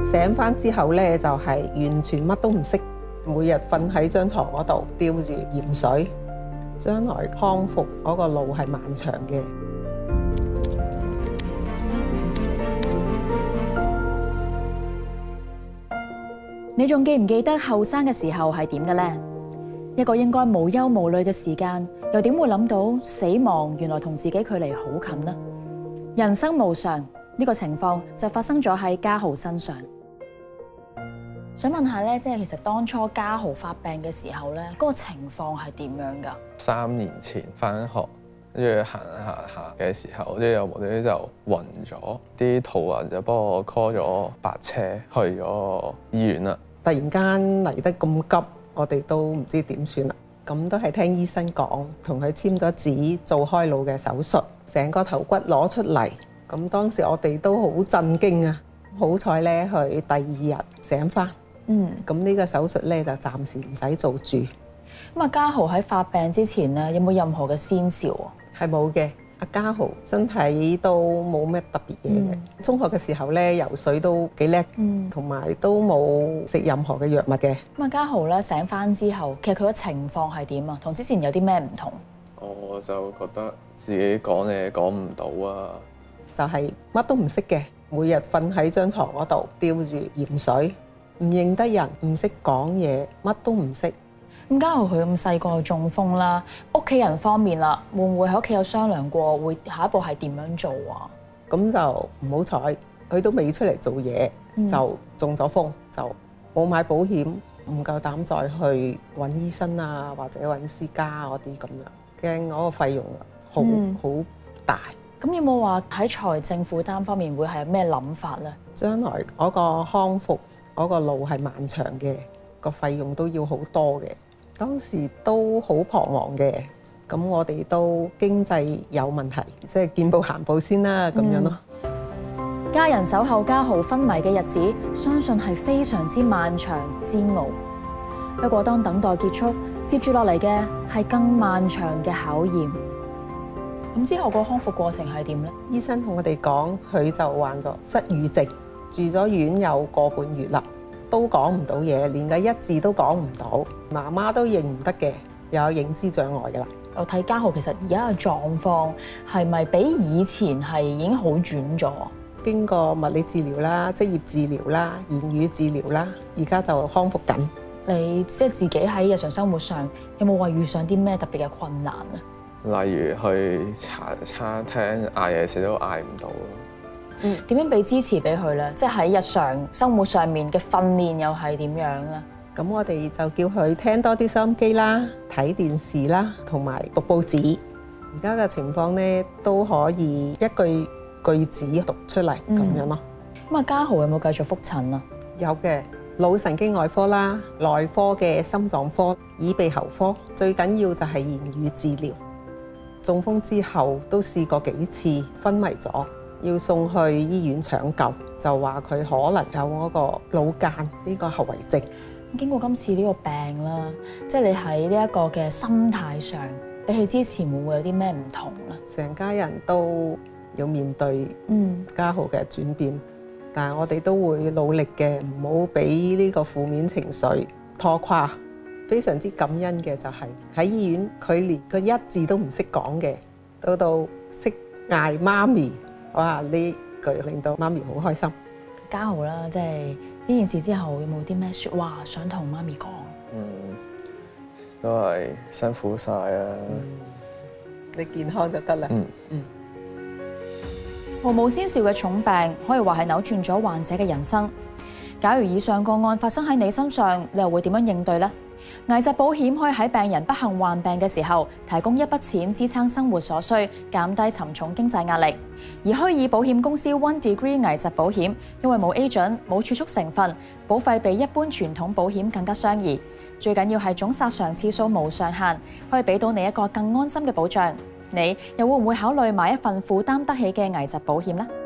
醒翻之後咧，就係完全乜都唔識，每日瞓喺張床嗰度吊住鹽水。將來康復嗰個路係漫長嘅。 你仲記唔記得後生嘅時候係點嘅呢？一個應該無憂無慮嘅時間，又點會諗到死亡原來同自己距離好近呢？人生無常，呢個情況就發生咗喺家豪身上。想問下咧，即係其實當初家豪發病嘅時候咧，嗰個情況係點樣㗎 ？3年前返學，跟住行下嘅時候，即係有無端端就暈咗，啲途人就幫我 call 咗白車去咗醫院啦。 突然間嚟得咁急，我哋都唔知點算啦。咁都係聽醫生講，同佢簽咗紙做開腦嘅手術，成個頭骨攞出嚟。咁當時我哋都好震驚啊！好彩咧，佢第2日醒返。咁呢個手術咧就暫時唔使做住。 咁啊，家豪喺發病之前咧，有冇任何嘅先兆啊？ 係冇嘅。阿家豪身體都冇咩特別嘢嘅。中學嘅時候咧，游水都幾叻，同埋都冇食任何嘅藥物嘅。 咁啊，家豪咧醒返之後，其實佢嘅情況係點啊？同之前有啲咩唔同？ 我就覺得自己講嘢講唔到啊， 就係乜都唔識嘅，每日瞓喺張床嗰度吊住鹽水，唔認得人，唔識講嘢，乜都唔識。 咁家豪佢咁細個就中風啦，屋企人方面啦，會唔會喺屋企有商量過會下一步係點樣做啊？ 咁就唔好彩，佢都未出嚟做嘢，就中咗風，就冇買保險，唔夠膽再去揾醫生啊，或者揾私家嗰啲咁樣，驚嗰個費用好大。 咁有冇話喺財政負擔方面會係咩諗法咧？ 將來嗰個康復嗰個路係漫長嘅，個費用都要好多嘅。當時都好彷徨嘅，咁我哋都經濟有問題，即係見步行步先啦，咁樣咯。 家人守候家豪昏迷嘅日子，相信係非常之漫長煎熬。不過當等待結束，接住落嚟嘅係更漫長嘅考驗。咁之後個康復過程係點咧？ 醫生同我哋講，佢就患咗失語症，住咗院有個半月啦。都講唔到嘢，連個一字都講唔到，媽媽都認唔得嘅，又有認知障礙㗎啦。 我睇家豪其實而家嘅狀況係咪比以前係已經好轉咗？ 經過物理治療啦、職業治療啦、言語治療啦，而家就康復緊。 你即係自己喺日常生活上有冇話遇上啲咩特別嘅困難啊？ 例如去茶餐廳嗌嘢食都嗌唔到。 點樣俾支持俾佢咧？即係喺日常生活上面嘅訓練又係點樣咧？ 咁我哋就叫佢聽多啲收音機啦、睇電視啦，同埋讀報紙。而家嘅情況咧，都可以一句子讀出嚟咁樣咯。 咁啊，家豪有冇繼續覆診啊？ 有嘅，腦神經外科啦、內科嘅心臟科、耳鼻喉科，最緊要就係言語治療。中風之後都試過幾次昏迷咗。要送去醫院搶救，就話佢可能有嗰個腦間呢個後遺症。 經過今次呢個病啦，即係你喺呢一個嘅心態上，比起之前會唔會有啲咩唔同咧？ 成家人都要面對家豪嘅轉變，但係我哋都會努力嘅，唔好俾呢個負面情緒拖垮。非常之感恩嘅就係喺醫院，佢連個一字都唔識講嘅，到識嗌媽咪。哇！呢句令到媽咪好開心。 家豪啦，即係呢件事之後有冇啲咩説話想同媽咪講？ 都係辛苦晒啊！ 你健康就得啦。 毫無先兆嘅重病可以話係扭轉咗患者嘅人生。假如以上個案發生喺你身上，你又會點樣應對呢？危疾保險可以喺病人不幸患病嘅時候提供一筆錢支撐生活所需，減低沉重經濟壓力。而虛擬保險公司 One Degree 危疾保險因為冇 agent、冇儲蓄成分，保費比一般傳統保險更加相宜。最緊要係總索償次數無上限，可以俾到你一個更安心嘅保障。你又會唔會考慮買一份負擔得起嘅危疾保險呢？